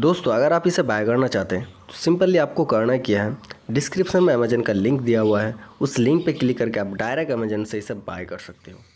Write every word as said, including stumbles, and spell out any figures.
दोस्तों अगर आप इसे बाय करना चाहते हैं तो सिंपली आपको करना क्या है, डिस्क्रिप्शन में अमेजन का लिंक दिया हुआ है, उस लिंक पे क्लिक करके आप डायरेक्ट अमेजन से इसे बाय कर सकते हो।